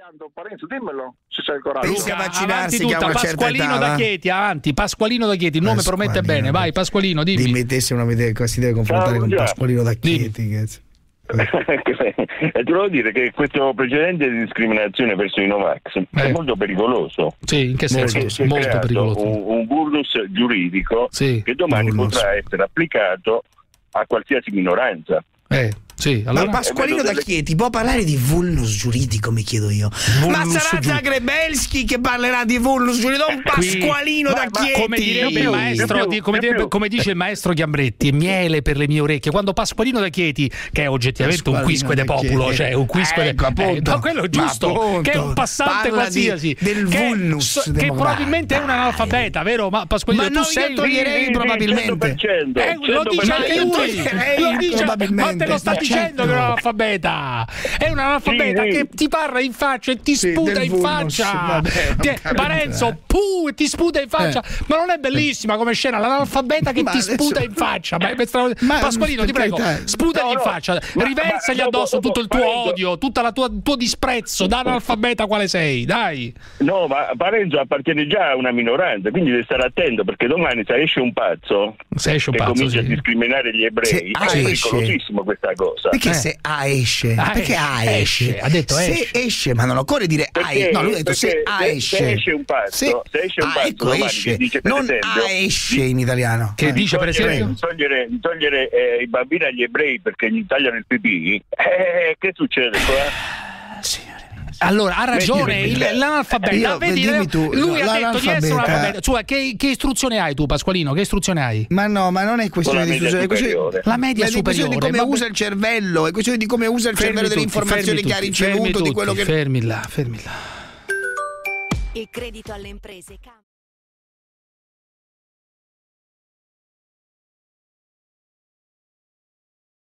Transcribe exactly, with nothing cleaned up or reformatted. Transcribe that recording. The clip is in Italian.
variando, Parenzo, dimmelo, se c'è il coraggio. Pensa a Avanti vaccinarsi che tutta, ha una certa Pasqualino età, da va? Chieti, avanti, Pasqualino da Chieti, il nome Pasqualino, promette bene, vai Pasqualino, dimmi. Dimmi te se non mi deve, si deve confrontare Ciao, con già. Pasqualino da Chieti. Che... E ti volevo dire che questo precedente di discriminazione verso i Novax Eh. è molto pericoloso. Sì, in che senso? Perché si è Molto creato pericoloso. un, un vulnus giuridico Sì, che domani vulnus. potrà essere applicato a qualsiasi minoranza. Eh, sì, allora... Ma Pasqualino da Chieti può parlare di vulnus giuridico, mi chiedo io. Ma sarà Zagrebelski che parlerà di vulnus giuridico, non Pasqualino da Chieti. Come direbbe il maestro, di- come, direbbe- come dice il maestro Chiambretti, è miele per le mie orecchie. Quando Pasqualino da Chieti, che è oggettivamente un Pasqualino quisque de da populo, Chieti. cioè un quisque Ecco, de appunto. eh, ma quello è giusto, Ma appunto. che è un passante Parla qualsiasi, di- del che, vulnus so- che democratico. probabilmente è un analfabeta, vero? Ma Pasqualino, Ma tu no, sei io toglierei Sì, probabilmente. cento per cento, Eh, lo dice cento per anche cento. lui, toglierei lo dice, probabilmente. ma te lo sta dicendo Certo. che è un analfabeta, è un analfabeta Sì, sì. che ti parla in faccia e ti Sì, sputa del in vulnus. faccia. Vabbè, Ti- ho capito. Parenzo, puh, e ti sputa in faccia. Ma non è bellissima come scena l'analfabeta che Ma ti adesso- sputa in faccia? Ma è stra- Ma- Pasqualino, ti per prego, carità. sputagli No, in no. faccia, Ma- riversagli ma dopo- addosso tutto il tuo Parenzo- odio, tutto il tuo disprezzo da analfabeta quale sei, dai. No, ma Parenzo appartiene già a una minoranza, quindi devi stare attento perché domani se esce un pazzo Se esce un che pazzo, comincia a sì. discriminare gli ebrei, Se è A esce. pericolosissimo questa cosa. Perché Eh. se A esce? A Perché esce, A esce? esce, ha detto se esce. esce, ma non occorre dire A Perché- esce. No, lui ha detto se perché A se- esce. se esce un pazzo, se esce un ah, pazzo ecco, domani esce. che dice, per non esempio, A esce in italiano. Che Eh. dice per togliere, esempio? togliere, togliere eh, i bambini agli ebrei perché gli tagliano il pipì, eh, che succede qua? Signore mio. Allora, ha ragione, Metti- il- l'analfabeta, Io- vedi, dimmi tu, lui ha detto di essere un l'analfabeta- analfabeta. Cioè, che, che istruzione hai tu, Pasqualino? Che istruzione hai? Ma no, ma non è questione Con la di media istruzione, è questione superiore. La media ma è questione superiore. di come ma- usa il cervello, è questione di come usa il Fermi cervello delle tutti, informazioni fermi che ha tutti, ricevuto, fermi di quello tutti, che fermi là, fermi là. Il credito alle imprese cambia.